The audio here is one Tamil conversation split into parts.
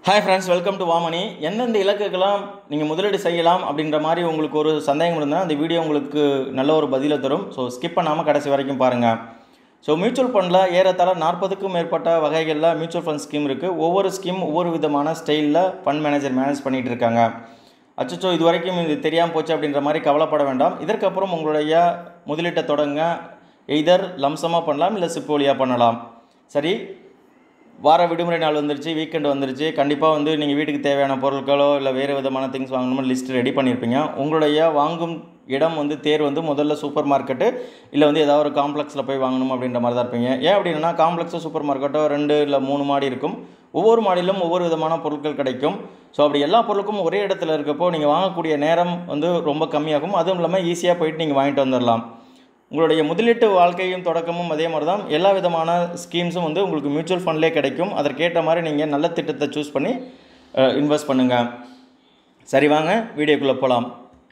Hi friends, welcome to Vaamoney. எந்தெந்த இலக்குகளாம் நீங்கள் முதலீடு செய்யலாம் அப்படின்ற மாதிரி உங்களுக்கு ஒரு சந்தேகம் இருந்தால் அந்த வீடியோ உங்களுக்கு நல்ல ஒரு பதிலை தரும். ஸோ ஸ்கிப் பண்ணாமல் கடைசி வரைக்கும் பாருங்கள். ஸோ மியூச்சுவல் ஃபண்டில் ஏறத்தாழ 40க்கும் மேற்பட்ட வகைகளில் மியூச்சுவல் ஃபண்ட் ஸ்கீம் இருக்குது. ஒவ்வொரு ஸ்கீம் ஒவ்வொரு விதமான ஸ்டைலில் ஃபண்ட் மேனேஜர் மேனேஜ் பண்ணிகிட்டு இருக்காங்க. அச்சோ இது வரைக்கும் இது தெரியாமல் போச்சு அப்படின்ற மாதிரி கவலைப்பட வேண்டாம். இதற்கப்புறம் உங்களுடைய முதலீட்டை தொடங்க எய்தர் லம்சமாக பண்ணலாம் இல்லை சிப் வழியாக பண்ணலாம். சரி, வார விடுமுறை நாள் வந்துருச்சு, வீக்கெண்ட் வந்துருச்சு. கண்டிப்பாக நீங்கள் வீட்டுக்கு தேவையான பொருட்களோ இல்லை வேறு விதமான திங்ஸ் வாங்கணும்னு லிஸ்ட் ரெடி பண்ணியிருப்பீங்க. உங்களுடைய வாங்கும் இடம் தேர் முதல்ல சூப்பர் மார்க்கெட்டு இல்லை ஏதாவது ஒரு காம்ப்ளெக்ஸில் போய் வாங்கணும் அப்படின்ற மாதிரி தான் இருப்பீங்க. ஏன் அப்படின்னா காம்ப்ளெக்ஸோ சூப்பர் மார்க்கெட்டோ 2 இல்லை 3 மாடி இருக்கும். ஒவ்வொரு மாடியிலும் ஒவ்வொரு விதமான பொருட்கள் கிடைக்கும். ஸோ அப்படி எல்லா பொருளுக்கும் ஒரே இடத்துல இருக்கப்போ நீங்கள் வாங்கக்கூடிய நேரம் ரொம்ப கம்மியாகும். அதுவும் இல்லாமல் ஈஸியாக போயிட்டு நீங்கள் வாங்கிட்டு வந்துடலாம். உங்களுடைய முதலீட்டு வாழ்க்கையும் தொடக்கமும் அதே மாதிரி தான். எல்லா விதமான ஸ்கீம்ஸும் உங்களுக்கு மியூச்சுவல் ஃபண்ட்லேயே கிடைக்கும். அதற்கேற்ற மாதிரி நீங்கள் நல்ல திட்டத்தை சூஸ் பண்ணி இன்வெஸ்ட் பண்ணுங்கள். சரி, வாங்க வீடியோக்குள்ளே போகலாம்.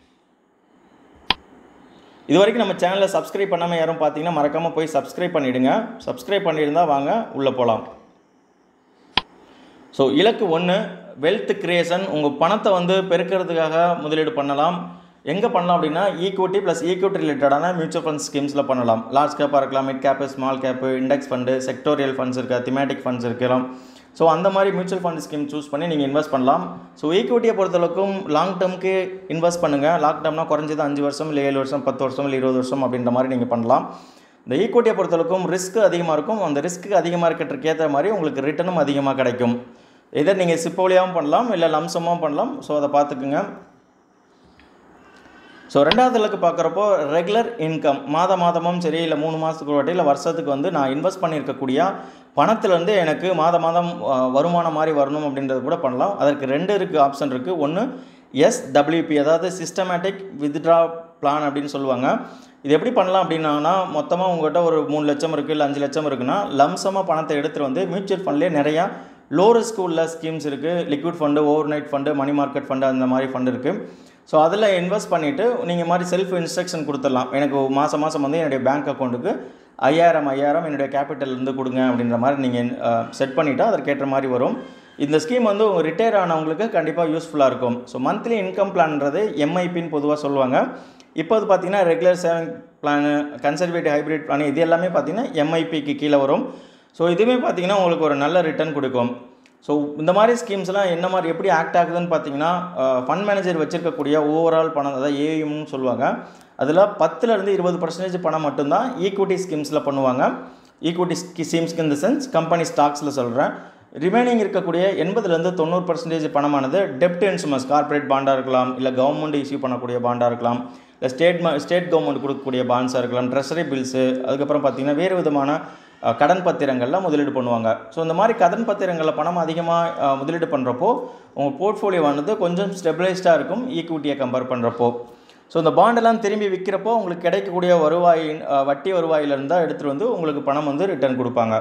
இது வரைக்கும் நம்ம சேனலில் சப்ஸ்கிரைப் பண்ணாமல் யாரும் பார்த்தீங்கன்னா மறக்காமல் போய் சப்ஸ்கிரைப் பண்ணிவிடுங்க. சப்ஸ்கிரைப் பண்ணியிருந்தால் வாங்க உள்ளே போகலாம். ஸோ இலக்கு 1, வெல்த் கிரியேஷன். உங்கள் பணத்தை பெருக்கிறதுக்காக முதலீடு பண்ணலாம். எங்கே பண்ணலாம் அப்படின்னா ஈக்விட்டி ப்ளஸ் ஈக்விட்டி ரிலேட்டடான மியூச்சுவல் ஃபண்ட் ஸ்கீம்ஸில் பண்ணலாம். லார்ஜ் கேப்பாக இருக்கலாம், mid cap, small gap, index fund, sectoral funds இருக்குது, திமேட்டிக் ஃபண்ட்ஸ் இருக்கலாம். ஸோ அந்த மாதிரி மியூச்சுவல் ஃபண்ட் ஸ்கீம் சூஸ் பண்ணி நீங்கள் இன்வெஸ்ட் பண்ணலாம். ஸோ ஈக்விட்டியை பொறுத்தளவுக்கும் லாங் டேர்முக்கு இன்வெஸ்ட் பண்ணுங்கள். லாங் டேர்ம்னா குறைஞ்சது 5 வருஷம் இல்லை 7 வருஷம் 10 வருஷம் இல்லை 20 வருஷம் அப்படின்ற மாதிரி நீங்கள் பண்ணலாம். இந்த ஈக்விட்டியை பொறுத்தளவுக்கும் ரிஸ்க் அதிகமாக இருக்கும். அந்த ரிஸ்க்கு அதிகமாக இருக்கிறதுக்கு ஏற்ற மாதிரி உங்களுக்கு ரிட்டர்னும் அதிகமாக கிடைக்கும். இதை நீங்கள் சிப்போலியாகவும் பண்ணலாம் இல்லை லம்சமாகவும் பண்ணலாம். ஸோ அதை பார்த்துக்குங்க. ஸோ 2வது இலக்கு பார்க்குறப்போ ரெகுலர் இன்கம். மாதமும் சரி இல்லை 3 மாதத்துக்கு ஒரு வாட்டி இல்லை வருஷத்துக்கு நான் இன்வெஸ்ட் பண்ணியிருக்கக்கூடிய பணத்துலேருந்து எனக்கு மாதம் வருமானம் மாதிரி வரணும் அப்படின்றது கூட பண்ணலாம். அதற்கு 2 ஆப்ஷன் இருக்குது. ஒன்று SWP, அதாவது சிஸ்டமேட்டிக் வித்ட்ரா பிளான் அப்படின்னு சொல்லுவாங்க. இது எப்படி பண்ணலாம் அப்படின்னா மொத்தமாக உங்கள்கிட்ட ஒரு 3 லட்சம் இருக்குது இல்லை 5 லட்சம் இருக்குன்னா லம்சமாக பணத்தை எடுத்துகிட்டு மியூச்சுவல் ஃபண்ட்லேயே நிறையா லோ ரிஸ்க் உள்ள ஸ்கீம்ஸ் இருக்குது. Liquid fund, overnight fund, money market fund, அந்த மாதிரி ஃபண்டு இருக்குது. ஸோ அதில் இன்வெஸ்ட் பண்ணிவிட்டு நீங்கள் மாதிரி செல்ஃப் இன்ஸ்ட்ரக்ஷன் கொடுத்துடலாம். எனக்கு மாதம் என்னுடைய பேங்க் அக்கௌண்ட்டுக்கு 5000 என்னுடைய கேபிட்டல்லேருந்து கொடுங்க அப்படின்ற மாதிரி நீங்கள் செட் பண்ணிவிட்டால் அதற்கேற்ற மாதிரி வரும். இந்த ஸ்கீம் உங்கள் ரிட்டையர் ஆனவங்களுக்கு கண்டிப்பாக யூஸ்ஃபுல்லாக இருக்கும். ஸோ மந்த்லி இன்கம் பிளான்றது MIPன்னு பொதுவாக சொல்லுவாங்க. இப்போ பார்த்தீங்கன்னா regular saving plan, conservative hybrid plan, இது எல்லாமே பார்த்தீங்கன்னா MIPக்கு கீழே வரும். ஸோ இதுவுமே பார்த்தீங்கன்னா உங்களுக்கு ஒரு நல்ல ரிட்டர்ன் கொடுக்கும். ஸோ இந்த மாதிரி ஸ்கீம்ஸ்லாம் என்ன மாதிரி எப்படி ஆக்ட் ஆகுதுன்னு பார்த்தீங்கன்னா ஃபண்ட் மேனேஜர் வச்சுருக்கக்கூடிய ஓவரால் பணம், அதாவது ஏஎம்னு சொல்லுவாங்க, அதில் 10% 20% பணம் மட்டும்தான் ஈக்விட்டி ஸ்கீம்ஸில் பண்ணுவாங்க. ஈக்விட்டி ஸ்கீம்ஸ்க்கு இந்த சென்ஸ் கம்பெனி ஸ்டாக்ஸில் சொல்கிறேன். ரிமைனிங் இருக்கக்கூடிய 80% 90% பணமானது டெப்ட் இன்ஸ்ட்ருமெண்ட்ஸ், கார்பரேட் பாண்டாக இருக்கலாம், இல்லை கவர்மெண்ட் இஷ்யூ பண்ணக்கூடிய பாண்டாக இருக்கலாம், இல்லை ஸ்டேட் கவர்மெண்ட் கொடுக்கக்கூடிய பாண்ட்ஸாக இருக்கலாம், ட்ரெஷரி பில்ஸு, அதுக்கப்புறம் பார்த்திங்கன்னா வேறு விதமான கடன் பத்திரங்களில் முதலீடு பண்ணுவாங்க. ஸோ இந்த மாதிரி கடன் பத்திரங்களில் பணம் அதிகமாக முதலீடு பண்ணுறப்போ உங்கள் போர்ட்ஃபோலியோவானது கொஞ்சம் ஸ்டெபிளைஸ்டாக இருக்கும் ஈக்விட்டியை கம்பேர் பண்ணுறப்போ. ஸோ இந்த பாண்டெல்லாம் திரும்பி விற்கிறப்போ உங்களுக்கு கிடைக்கக்கூடிய வட்டி வருவாயிலிருந்து தான் எடுத்துகிட்டு உங்களுக்கு பணம் ரிட்டர்ன் கொடுப்பாங்க.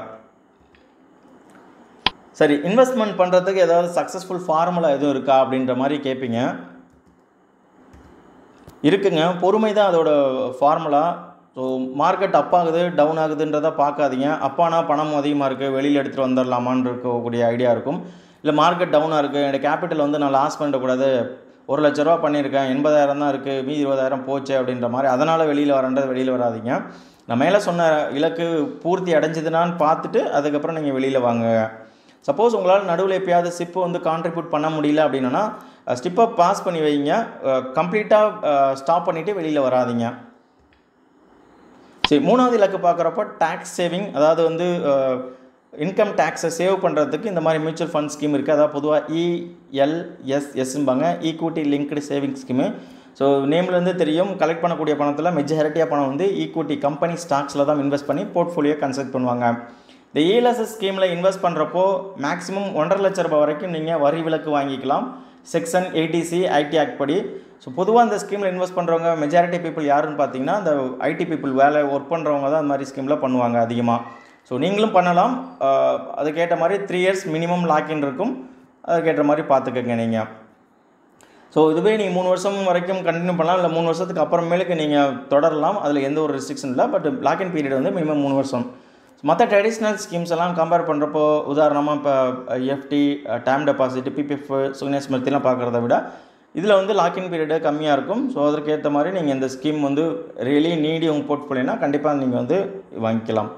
சரி, இன்வெஸ்ட்மெண்ட் பண்ணுறதுக்கு ஏதாவது சக்ஸஸ்ஃபுல் ஃபார்முலா எதுவும் இருக்கா அப்படின்ற மாதிரி கேட்பீங்க. இருக்குங்க, பொறுமை தான் அதோட ஃபார்முலா. ஸோ மார்க்கெட் அப் ஆகுது டவுன் ஆகுதுன்றதை பார்க்காதீங்க. அப்பானா பணம் அதிகமாக இருக்குது, வெளியில் எடுத்துகிட்டு வந்துடலாமான்னு இருக்கக்கூடிய ஐடியா இருக்கும். இல்லை மார்க்கெட் டவுனாக இருக்குது, என்னோடய கேபிட்டல் நான் லாஸ் பண்ணிடக்கூடாது, 1 லட்ச ரூபா பண்ணியிருக்கேன், 80,000 தான் இருக்குது, மீதி 20,000 போச்சு அப்படின்ற மாதிரி அதனால் வெளியில் வராதிங்க. நான் மேலே சொன்ன இலக்கு பூர்த்தி அடைஞ்சதுனான்னு பார்த்துட்டு அதுக்கப்புறம் நீங்கள் வெளியில் வாங்க. சப்போஸ் உங்களால் நடுவில் எப்பயாவது சிப்பு கான்ட்ரிபியூட் பண்ண முடியல அப்படின்னா ஸ்டிப்பை பாஸ் பண்ணி வைங்க. கம்ப்ளீட்டாக ஸ்டாப் பண்ணிவிட்டு வெளியில் வராதிங்க. சரி, 3வது இலக்கு பார்க்குறப்போ டேக்ஸ் சேவிங், அதாவது இன்கம் டேக்ஸை சேவ் பண்ணுறதுக்கு இந்த மாதிரி மியூச்சுவல் ஃபண்ட் ஸ்கீம் இருக்குது. அதாவது பொதுவாக ELSSம்பாங்க, equity linked saving scheme. So நேம்லேருந்து தெரியும், கலெக்ட் பண்ணக்கூடிய பணத்தில் மெஜாரிட்டியாக பணம் ஈக்விட்டி கம்பெனி ஸ்டாக்ஸில் தான் இன்வெஸ்ட் பண்ணி போர்ட்ஃபோலியோ கன்சல்ட் பண்ணுவாங்க. இந்த ELSS ஸ்கீமில் இன்வெஸ்ட் பண்ணுறப்போ மேக்ஸிமம் 1.5 லட்ச ரூபாய் வரைக்கும் நீங்கள் வரி விலக்கு வாங்கிக்கலாம் செக்ஷன் 80C ஐடி ஆக்ட் படி. ஸோ பொதுவாக இந்த ஸ்கீமில் இன்வெஸ்ட் பண்ணுறவங்க மெஜாரிட்டி பீப்புள் யாருன்னு பார்த்தீங்கன்னா இந்த ஐடி பீப்புள், வேலை ஒர்க் பண்ணுறவங்க தான் அந்த மாதிரி ஸ்கீமில் பண்ணுவாங்க அதிகமாக. ஸோ நீங்களும் பண்ணலாம். அதுக்கேற்ற மாதிரி 3 இயர்ஸ் மினிமம் லாக்இன் இருக்கும். அதுக்கேற்ற மாதிரி பார்த்துக்கங்க நீங்கள். ஸோ இதுவே நீங்கள் 3 வருஷம் வரைக்கும் கண்டினியூ பண்ணலாம், இல்லை 3 வருஷத்துக்கு அப்புறமேலுக்கு நீங்கள் தொடரலாம். அதில் எந்த ஒரு ரெஸ்ட்ரிக்ஷன் இல்லை. பட் லாக்இன் பீரியட் மினிமம் 3 வருஷம். மற்ற ட்ரெடிஷ்னல் ஸ்கீம்ஸ் எல்லாம் கம்பேர் பண்ணுறப்போ உதாரணமாக இப்போ FD, time deposit, PPF, Sukanya ஸ்மிருதிலாம் பார்க்குறத விட இதில் வந்து லாக்இன் பீரியடு கம்மியாக இருக்கும். ஸோ அதற்கேற்ற மாதிரி நீங்கள் இந்த ஸ்கீம் வந்து ரியலி நீடி உங்கள் போர்ட்ஃபோலியோனா கண்டிப்பாக நீங்கள் வந்து வாங்கிக்கலாம்.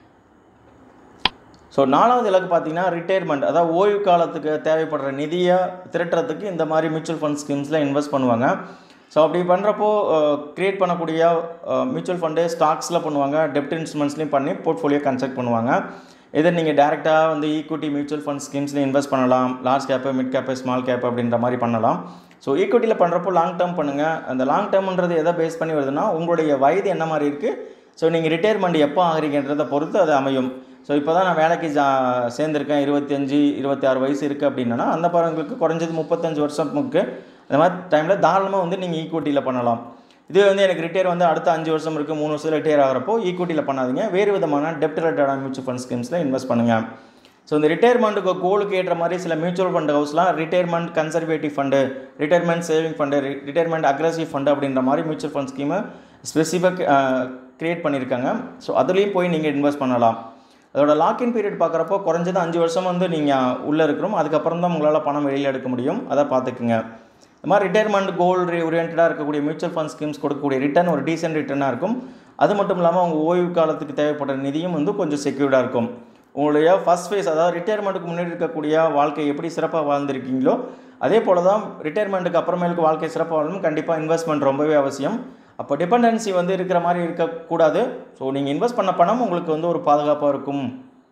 ஸோ 4வது இலக்கு பார்த்தீங்கன்னா ரிட்டையர்மெண்ட், அதாவது ஓய்வு காலத்துக்கு தேவைப்படுற நிதியை திரட்டுறதுக்கு இந்த மாதிரி மியூச்சுவல் ஃபண்ட் ஸ்கீம்ஸில் இன்வெஸ்ட் பண்ணுவாங்க. ஸோ அப்படி பண்ணுறப்போ க்ரியேட் பண்ணக்கூடிய மியூச்சுவல் ஃபண்டு ஸ்டாக்ஸில் பண்ணுவாங்க, டெப்ட் இன்ஸ்ட்ருமெண்ட்ஸ்லையும் பண்ணி போர்ட்ஃபோலியோ கன்ஸ்ட்ரக்ட் பண்ணுவாங்க. இதை நீங்கள் டேரெக்டாக வந்து ஈக்விட்டி மியூச்சுவல் ஃபண்ட் ஸ்கீம்ஸ்லையும் இன்வெஸ்ட் பண்ணலாம். Large cap, mid cap, small cap அப்படின்ற மாதிரி பண்ணலாம். ஸோ ஈக்விட்டியில் பண்ணுறப்போ லாங் டேர்ம் பண்ணுங்கள். அந்த லாங் டேர்ம்ன்றது எதை பேஸ் பண்ணி வருதுன்னா உங்களுடைய வயது என்ன மாதிரி இருக்குது, ஸோ நீங்கள் ரிட்டையர்மெண்ட் எப்போ ஆகிறீங்கன்றதை பொறுத்து அது அமையும். ஸோ இப்போ தான் நான் வேலைக்கு சேர்ந்துருக்கேன், 25, 26 வயசு இருக்குது அப்படின்னா அந்த பாருங்களுக்கு குறைஞ்சது 35 வருஷமுக்கு அந்த மாதிரி டைமில் தாராளமாக வந்து நீங்கள் ஈக்விட்டியில் பண்ணலாம். இது வந்து எனக்கு ரிட்டையர் வந்து அடுத்த 5 வருஷம் இருக்குது, 3 வருஷத்தில் ரிட்டையர் ஆகிறப்போ ஈக்விட்டியில் பண்ணாதீங்க, வேறு விதமான டெப்ட் ரிலேட்டடான மியூச்சுவல் ஃபண்ட் ஸ்கீம்ஸில் இன்வெஸ்ட் பண்ணுங்கள். ஸோ இந்த ரிட்டையர்மெண்ட்டுக்கு கோலுக்கு ஏற்ற மாதிரி சில மியூச்சுவல் ஃபண்ட் ஹவுஸ்லாம் retirement conservative fund, retirement saving fund, retirement aggressive fund அப்படின்ற மாதிரி மியூச்சுவல் ஃபண்ட் ஸ்கீமை ஸ்பெசிஃபிக் க்ரியேட் பண்ணியிருக்காங்க. ஸோ அதுலேயும் போய் நீங்கள் இன்வெஸ்ட் பண்ணலாம். அதோட லாக்இன் பீரியட் பார்க்குறப்போ குறைஞ்சது 5 வருஷம் வந்து நீங்கள் உள்ளே இருக்கிறோம், அதுக்கப்புறம் தான் உங்களால் பணம் வெளியில் எடுக்க முடியும். அதை பார்த்துக்குங்க. இந்த மாதிரி ரிட்டையர்மெண்ட் கோல் ஓரியன்டாக இருக்கக்கூடிய மியூச்சுவல் ஃபண்ட் ஸ்கீம்ஸ் கொடுக்கக்கூடிய ரிட்டர்ன் ஒரு டீசென்ட் ரிட்டர்னாக இருக்கும். அது மட்டும் இல்லாமல் உங்கள் ஓய்வு காலத்துக்கு தேவைப்படுற நிதியும் வந்து கொஞ்சம் செக்யூர்டாக இருக்கும். உங்களுடைய ஃபஸ்ட் ஃபேஸ், அதாவது ரிட்டையர்மெண்ட்டுக்கு முன்னாடி இருக்கக்கூடிய வாழ்க்கை எப்படி சிறப்பாக வாழ்ந்துருக்கீங்களோ அதே போல் தான் ரிட்டையர்மெண்ட்டுக்கு அப்புறமேலுக்கு வாழ்க்கை சிறப்பாக வாழணும். கண்டிப்பாக இன்வெஸ்ட்மெண்ட் ரொம்பவே அவசியம். அப்போ டிபெண்டன்சி வந்து இருக்கிற மாதிரி இருக்கக்கூடாது. ஸோ நீங்கள் இன்வெஸ்ட் பண்ண பணம் உங்களுக்கு வந்து ஒரு பாதுகாப்பாக இருக்கும்.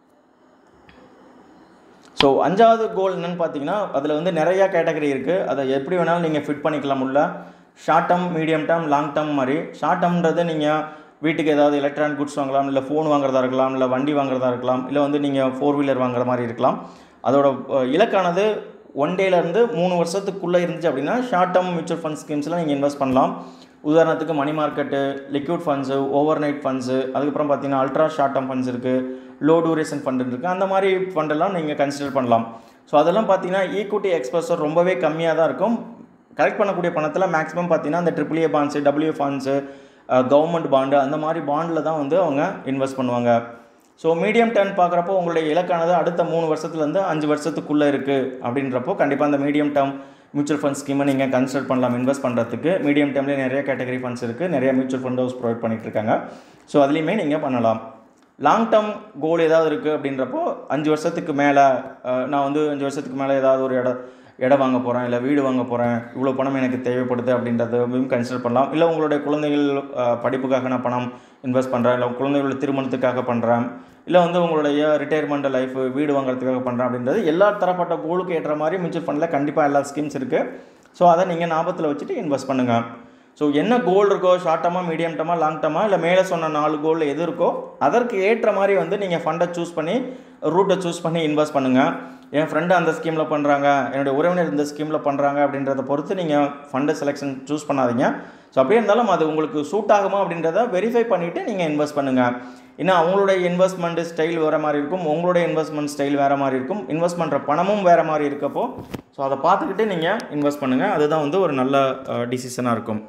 ஸோ 5வது கோல் என்னென்னு பார்த்தீங்கன்னா அதில் வந்து நிறையா கேட்டகரி இருக்குது. அதை எப்படி வேணாலும் நீங்கள் ஃபிட் பண்ணிக்கலாம். உள்ள short term, medium term, long term மாதிரி. ஷார்ட் டேர்ம்ன்றது நீங்கள் வீட்டுக்கு ஏதாவது எலக்ட்ரானிக் குட்ஸ் வாங்கலாம், இல்லை ஃபோன் வாங்குறதா இருக்கலாம், இல்லை வண்டி வாங்குறதா இருக்கலாம், இல்லை வந்து நீங்கள் 4 வீலர் வாங்குற மாதிரி இருக்கலாம். அதோட இலக்கானது 1 டேலேருந்து 3 வருஷத்துக்குள்ளே இருந்துச்சு அப்படின்னா ஷார்ட் டேர்ம் மியூச்சுவல் ஃபண்ட் ஸ்கீம்ஸில் நீங்கள் இன்வெஸ்ட் பண்ணலாம். உதாரணத்துக்கு மணி மார்க்கெட்டு, liquid funds, overnight funds, அதுக்கப்புறம் பார்த்தீங்கன்னா அல்ட்ரா ஷார்ட் டேர்ம் ஃபண்ட்ஸ் இருக்குது, லோ டூரேஷன் ஃபண்ட் இருக்குது. அந்த மாதிரி ஃபண்டெல்லாம் நீங்கள் கன்சிடர் பண்ணலாம். ஸோ அதெல்லாம் பார்த்தீங்கன்னா ஈக்விட்டி எக்ஸ்போசர் ரொம்பவே கம்மியாக தான் இருக்கும். கலெக்ட் பண்ணக்கூடிய பணத்தில் மேக்ஸிமம் பார்த்தீங்கன்னா இந்த AAA bonds, WA funds, government bond, அந்த மாதிரி பாண்டில் தான் வந்து அவங்க இன்வெஸ்ட் பண்ணுவாங்க. ஸோ மீடியம் டேர்ம் பார்க்குறப்போ உங்களுடைய இலக்கானது அடுத்த 3 வருஷத்துலேருந்து 5 வருஷத்துக்குள்ளே இருக்குது அப்படின்றப்போ கண்டிப்பாக அந்த மீடியம் டேர்ம் மியூச்சுவல் ஃபண்ட் ஸ்கீமை நீங்கள் கன்சிடர் பண்ணலாம் இன்வெஸ்ட் பண்ணுறதுக்கு. மீடியம் டேர்ம்லேயே நிறைய கேட்டகரி ஃபண்ட்ஸ் இருக்குது, நிறைய மியூச்சுவல் ஃபண்ட் ஹவுஸ் ப்ரொவைட் பண்ணிகிட்ருக்காங்க. ஸோ அதுலேயுமே நீங்கள் பண்ணலாம். லாங் டேர்ம் கோல் ஏதாவது இருக்குது அப்படின்றப்போ 5 வருஷத்துக்கு மேலே நான் வந்து 5 வருஷத்துக்கு மேலே ஏதாவது ஒரு இடம் வாங்க போகிறேன், இல்லை வீடு வாங்க போகிறேன், இவ்வளோ பணம் எனக்கு தேவைப்படுது அப்படின்றதையும் கன்சிடர் பண்ணலாம். இல்லை உங்களுடைய குழந்தைகள் படிப்புக்காக நான் பணம் இன்வெஸ்ட் பண்ணுறேன், இல்லை குழந்தைகளோட திருமணத்துக்காக பண்ணுறேன், இல்லை வந்து உங்களுடைய ரிட்டையர்மெண்ட் லைஃப் வீடு வாங்குறதுக்காக பண்ணுறேன் அப்படின்றது எல்லா தரப்பட்ட கோலுக்கு ஏற்ற மாதிரி மியூச்சுவல் ஃபண்டில் கண்டிப்பாக எல்லா ஸ்கீம்ஸ் இருக்குது. ஸோ அதை நீங்கள் ஞாபகத்தில் வச்சுட்டு இன்வெஸ்ட் பண்ணுங்கள். ஸோ என்ன கோல் இருக்கோ, ஷார்ட் டேர்மாக, மீடியம் டேர்மாக, லாங் டேர்மாக, இல்லை மேலே சொன்ன 4 கோல் எது இருக்கோ அதற்கு ஏற்ற மாதிரி வந்து நீங்கள் ஃபண்டை சூஸ் பண்ணி, ரூட்டை சூஸ் பண்ணி இன்வெஸ்ட் பண்ணுங்கள். என் ஃப்ரெண்டு அந்த ஸ்கீமில் பண்ணுறாங்க, என்னுடைய உறவினர் இந்த ஸ்கீமில் பண்ணுறாங்க அப்படின்றத பொறுத்து நீங்கள் ஃபண்டை செலெக்ஷன் சூஸ் பண்ணாதீங்க. ஸோ அப்படியே இருந்தாலும் அது உங்களுக்கு சூட் ஆகுமா அப்படின்றத வெரிஃபை பண்ணிவிட்டு நீங்கள் இன்வெஸ்ட் பண்ணுங்கள். ஏன்னா அவங்களுடைய இன்வெஸ்ட்மெண்ட் ஸ்டைல் வேறு மாதிரி இருக்கும், உங்களுடைய இன்வெஸ்ட்மெண்ட் ஸ்டைல் வேறு மாதிரி இருக்கும், இன்வெஸ்ட் பண்ணுற பணமும் வேறு மாதிரி இருக்கப்போ ஸோ அதை பார்த்துக்கிட்டு நீங்கள் இன்வெஸ்ட் பண்ணுங்கள். அதுதான் வந்து ஒரு நல்ல டிசிஷனாக இருக்கும்.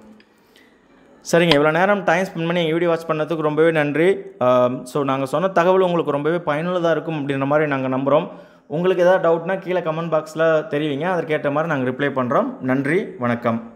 சரிங்க, இவ்வளோ நேரம் டைம் ஸ்பெண்ட் பண்ணி எங்கள் வீடியோ வாட்ச் பண்ணதுக்கு ரொம்பவே நன்றி. ஸோ நாங்கள் சொன்ன தகவல் உங்களுக்கு ரொம்பவே பயனுள்ளதாக இருக்கும் அப்படின்ற மாதிரி நாங்கள் நம்புகிறோம். உங்களுக்கு ஏதாவது டவுட்னா கீழே கமெண்ட் பாக்ஸில் தெரிவிங்க, அதற்கேற்ற மாதிரி நாங்கள் ரிப்ளை பண்ணுறோம். நன்றி, வணக்கம்.